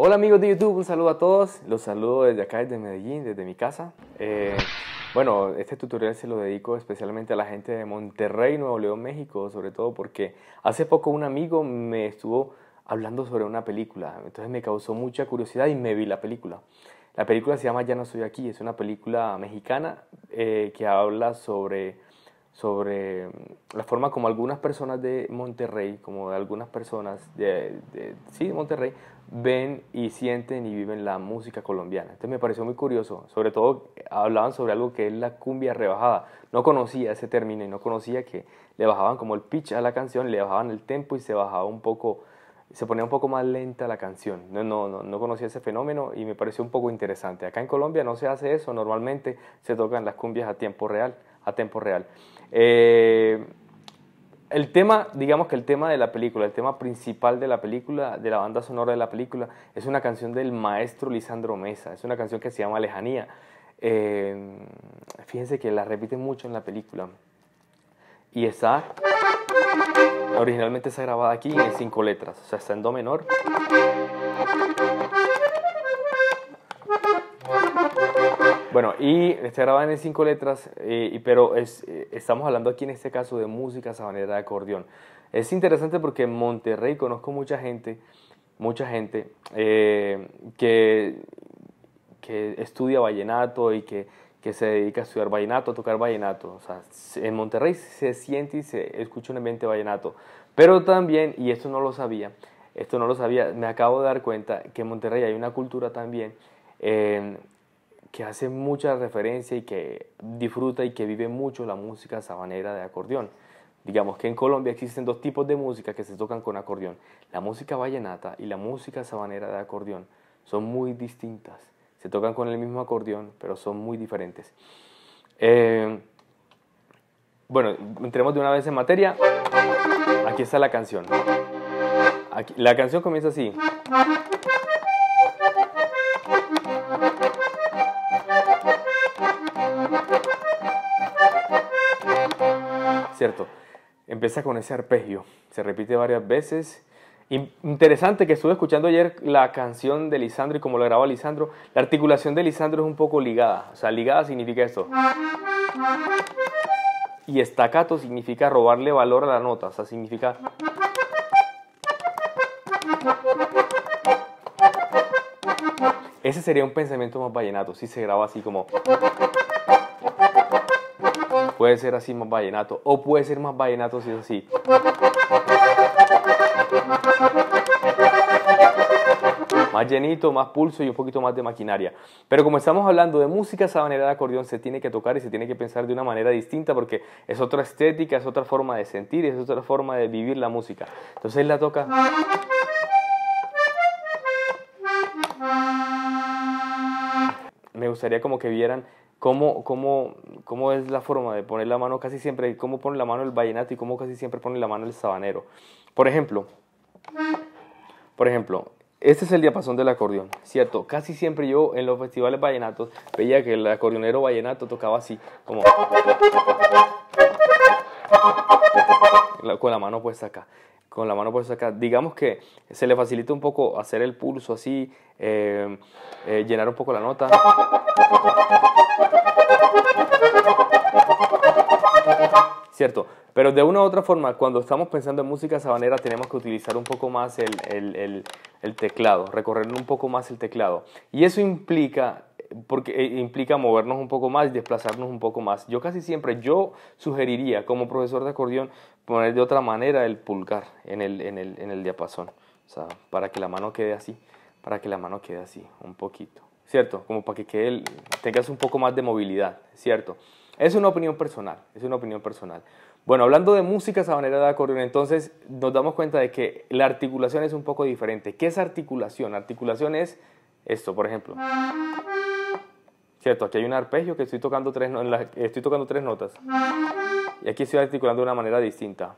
Hola amigos de YouTube, un saludo a todos. Los saludo desde acá, desde Medellín, desde mi casa. Bueno, este tutorial se lo dedico especialmente a la gente de Monterrey, Nuevo León, México, sobre todo porque hace poco un amigo me estuvo hablando sobre una película, entonces me causó mucha curiosidad y me vi la película. La película se llama Ya no estoy aquí, es una película mexicana que habla sobre la forma como algunas personas de Monterrey, como de algunas personas de Monterrey, ven y sienten y viven la música colombiana. Entonces me pareció muy curioso, sobre todo hablaban sobre algo que es la cumbia rebajada. No conocía ese término y no conocía que le bajaban como el pitch a la canción, le bajaban el tempo y se bajaba un poco, se ponía un poco más lenta la canción. No conocía ese fenómeno y me pareció un poco interesante. Acá en Colombia no se hace eso, normalmente se tocan las cumbias a tiempo real. El tema, digamos que el tema de la película, el tema principal de la película, de la banda sonora de la película, es una canción del maestro Lisandro Mesa, es una canción que se llama Lejanía. Fíjense que la repiten mucho en la película y originalmente está grabada aquí en 5 letras, o sea, está en do menor. Bueno, y está grabada en 5 letras, pero estamos hablando aquí en este caso de música sabanera de acordeón. Es interesante porque en Monterrey conozco mucha gente que estudia vallenato y que se dedica a estudiar vallenato, a tocar vallenato. O sea, en Monterrey se siente y se escucha un ambiente vallenato. Pero también, y esto no lo sabía, me acabo de dar cuenta que en Monterrey hay una cultura también que hace mucha referencia y que disfruta y que vive mucho la música sabanera de acordeón. Digamos que en Colombia existen 2 tipos de música que se tocan con acordeón. La música vallenata y la música sabanera de acordeón son muy distintas. Se tocan con el mismo acordeón, pero son muy diferentes. Bueno, entremos de una vez en materia. Aquí está la canción. La canción comienza así. ¿Cierto? Empieza con ese arpegio, se repite varias veces. Interesante que estuve escuchando ayer la canción de Lisandro y como lo graba Lisandro, la articulación de Lisandro es un poco ligada, o sea, ligada significa esto. Y staccato significa robarle valor a la nota, o sea, significa... Ese sería un pensamiento más vallenato, si se graba así como... Puede ser así más vallenato, o puede ser más vallenato si es así. Más llenito, más pulso y un poquito más de maquinaria. Pero como estamos hablando de música sabanera de acordeón, se tiene que tocar y se tiene que pensar de una manera distinta porque es otra estética, es otra forma de sentir, es otra forma de vivir la música. Entonces él la toca... Me gustaría como que vieran cómo es la forma de poner la mano casi siempre, cómo pone la mano el vallenato y cómo casi siempre pone la mano el sabanero. Por ejemplo, este es el diapasón del acordeón, ¿cierto? Casi siempre yo en los festivales vallenatos veía que el acordeonero vallenato tocaba así, como con la mano puesta acá. Con la mano puesta acá, digamos que se le facilita un poco hacer el pulso así, llenar un poco la nota. Cierto, pero de una u otra forma, cuando estamos pensando en música sabanera, tenemos que utilizar un poco más el teclado, recorrer un poco más el teclado. Y eso implica movernos un poco más, desplazarnos un poco más. Yo sugeriría, como profesor de acordeón, poner de otra manera el pulgar en el diapasón. O sea, para que la mano quede así, un poquito. ¿Cierto? Como para que tengas un poco más de movilidad, ¿cierto? Es una opinión personal, Bueno, hablando de música sabanera de acordeón, entonces nos damos cuenta de que la articulación es un poco diferente. ¿Qué es articulación? Articulación es esto, por ejemplo. ¿Cierto? Aquí hay un arpegio que estoy tocando 3 notas. Y aquí estoy articulando de una manera distinta.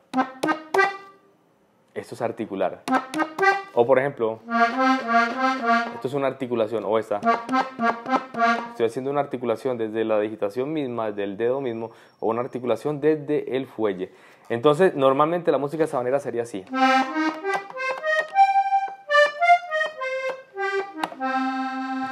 Esto es articular. O por ejemplo, esto es una articulación, o esta. Estoy haciendo una articulación desde la digitación misma, desde el dedo mismo, o una articulación desde el fuelle. Entonces, normalmente la música sabanera sería así.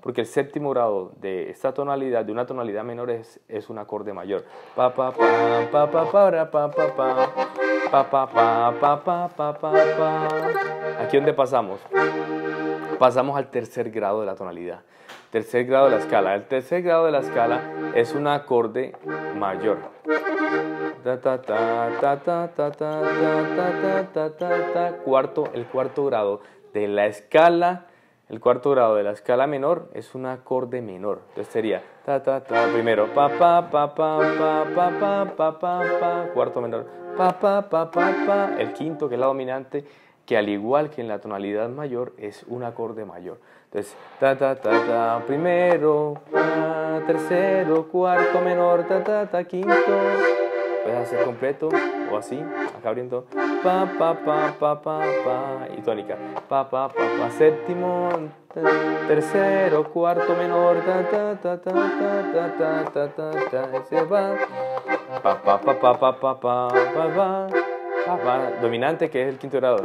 porque el séptimo grado de esta tonalidad, de una tonalidad menor, es un acorde mayor. Pa, pa, pa, pa, pa, para, pa, pa, pa, pa, pa, pa, pa, pa, pa, pa, pa. ¿Aquí dónde pasamos? Pasamos al tercer grado de la tonalidad. Tercer grado de la escala. El tercer grado de la escala es un acorde mayor. El cuarto grado de la escala, menor es un acorde menor. Entonces sería primero pa pa pa pa pa pa pa pa pa pa, cuarto menor pa pa pa pa pa, el quinto que es la dominante, que al igual que en la tonalidad mayor es un acorde mayor. Entonces, primero, tercero, cuarto menor, quinto. Puedes hacer completo o así, acá abriendo, pa pa pa pa pa pa, y tónica, pa pa pa pa, séptimo, tercero, cuarto menor, se va, pa pa pa pa pa pa pa pa pa, dominante que es el quinto grado, se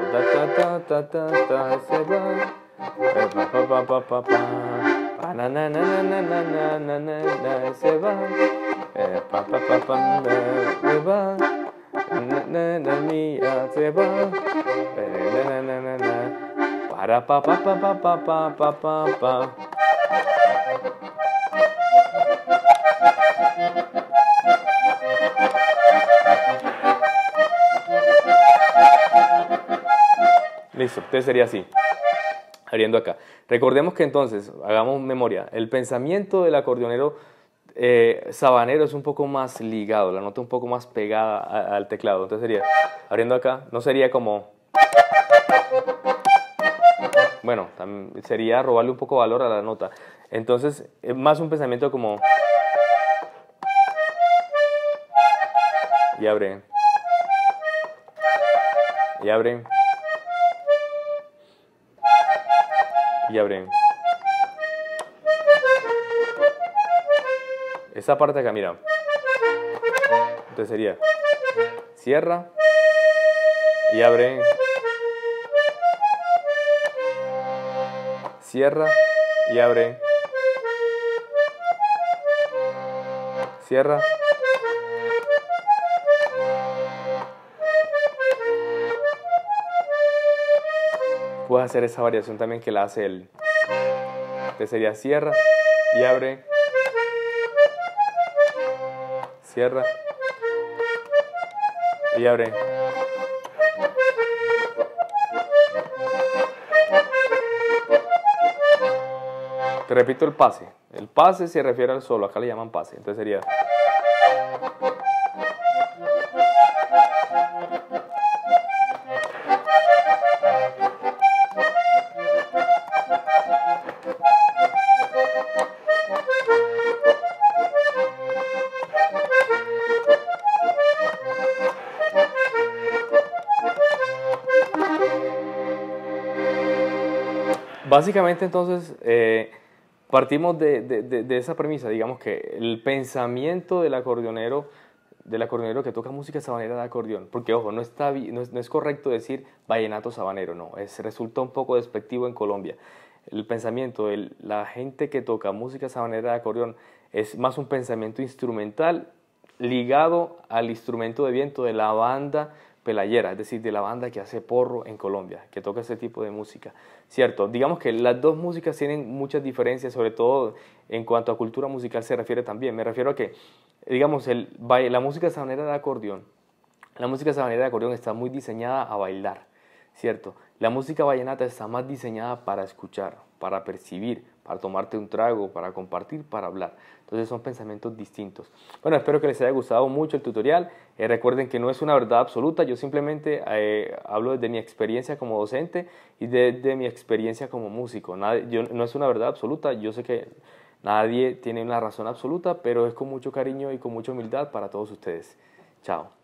va, pa pa pa pa pa pa, na na na na na na na na na, se va. Pa pa pa pa, se va, na na mía, se va, na na na na, para pa pa pa pa pa pa pa pa pa. Listo, entonces sería así, abriendo acá. Recordemos que entonces, hagamos memoria, el pensamiento del acordeonero sabanero es un poco más ligado, la nota un poco más pegada al teclado. Entonces sería, abriendo acá, no sería como, bueno, sería robarle un poco de valor a la nota. Entonces es más un pensamiento como, y abre, y abre, y abre. Esa parte acá, mira. Entonces sería, cierra y abre, cierra y abre, cierra, puedes hacer esa variación también que la hace él. Entonces sería cierra y abre, cierra y abre. Te repito el pase. El pase se refiere al solo, acá le llaman pase. Entonces sería, básicamente entonces partimos de esa premisa, digamos que el pensamiento del acordeonero que toca música sabanera de acordeón, porque ojo, no es correcto decir vallenato sabanero, no, resulta un poco despectivo en Colombia. El pensamiento de la gente que toca música sabanera de acordeón es más un pensamiento instrumental ligado al instrumento de viento de la banda pelayera, es decir, de la banda que hace porro en Colombia, que toca ese tipo de música. Cierto, digamos que las dos músicas tienen muchas diferencias, sobre todo en cuanto a cultura musical se refiere también. Me refiero a que, digamos, la música sabanera de acordeón, está muy diseñada a bailar, ¿cierto? La música vallenata está más diseñada para escuchar, para percibir, para tomarte un trago, para compartir, para hablar. Entonces son pensamientos distintos. Bueno, espero que les haya gustado mucho el tutorial. Recuerden que no es una verdad absoluta, yo simplemente hablo desde mi experiencia como docente y desde mi experiencia como músico. No es una verdad absoluta, yo sé que nadie tiene una razón absoluta, pero es con mucho cariño y con mucha humildad para todos ustedes. Chao.